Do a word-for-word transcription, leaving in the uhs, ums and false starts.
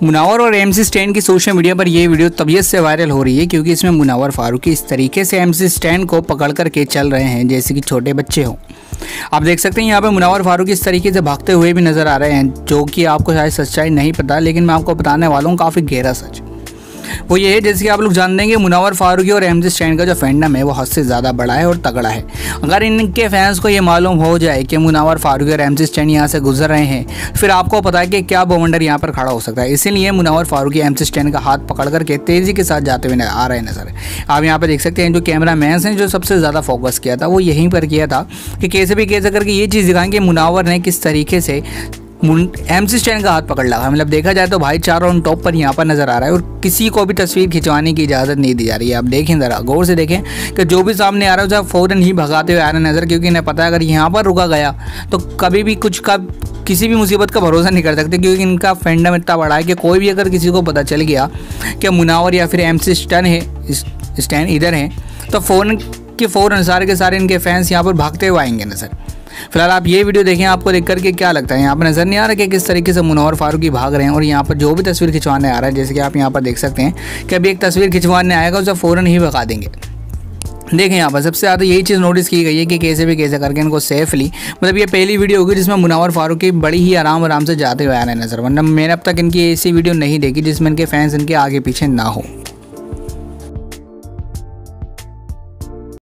मुनावर और MC Stan की social media पर यह वीडियो तबीयत से वायरल हो रही है क्योंकि इसमें मुनावर फारूकी इस तरीके से एमसी स्टैन को पकड़ कर के चल रहे हैं जैसे कि छोटे बच्चे हों। आप देख सकते हैं यहाँ पे मुनावर फारूकी इस तरीके से भागते हुए भी नज़र आ रहे हैं, जो कि आपको शायद सच्चाई नहीं पता, लेकिन मैं आपको बताने वाला हूँ काफ़ी गहरा सच। वो ये है, जैसे कि आप लोग जानते हैं कि मुनावर फारूकी और एमसी स्टैन का जो फैंडम है वो हद से ज़्यादा बड़ा है और तगड़ा है। अगर इनके फैंस को ये मालूम हो जाए कि मुनावर फारूकी और एमसी स्टैन यहाँ से गुजर रहे हैं, फिर आपको पता है कि क्या बवंडर यहाँ पर खड़ा हो सकता है। इसीलिए मुनावर फारूकी एमसी स्टैन का हाथ पकड़ करके तेज़ी के साथ जाते हुए आ रहे नजर। आप यहाँ पर देख सकते हैं जो कैमरा मैन हैं जो सबसे ज़्यादा फोकस किया था वो यहीं पर किया था कि कैसे भी कैसे करके ये चीज़ दिखाएं कि मुनावर ने किस तरीके से एमसी स्टैन का हाथ पकड़ लगा। मतलब देखा जाए तो भाई चारों ऑन टॉप पर यहाँ पर नज़र आ रहा है और किसी को भी तस्वीर खिंचवाने की इजाज़त नहीं दी जा रही है। आप देखें ज़रा गौर से देखें कि जो भी सामने आ रहा है उसे फ़ौरन ही भगाते हुए आ रहा है नज़र, क्योंकि इन्हें पता है अगर यहाँ पर रुका गया तो कभी भी कुछ का किसी भी मुसीबत का भरोसा नहीं कर सकते, क्योंकि इनका फैंडम इतना बड़ा है कि कोई भी अगर किसी को पता चल गया कि मुनावर या फिर एमसी स्टैन है स्टैन इधर हैं तो फ़ौरन के फ़ौरन सारे के सारे इनके फैंस यहाँ पर भागते हुए आएंगे नज़र। फिलहाल आप ये वीडियो देखें, आपको देख करके क्या लगता है? यहाँ पर नज़र नहीं आ रहा कि किस तरीके से मुनावर फारूकी भाग रहे हैं और यहाँ पर जो भी तस्वीर खिंचवाने आ रहा है, जैसे कि आप यहाँ पर देख सकते हैं कि अभी एक तस्वीर खिंचवाने आएगा उसे फ़ौरन ही भगा देंगे। देखें यहाँ पर सबसे ज़्यादा यही चीज़ नोटिस की गई है कि कैसे भी कैसे करके इनको सेफली, मतलब ये पहली वीडियो होगी जिसमें मुनावर फारूकी बड़ी ही आराम आराम से जाते हुए आ रहे हैं नज़र, वरना मैंने अब तक इनकी ऐसी वीडियो नहीं देखी जिसमें इनके फैंस इनके आगे पीछे ना हो।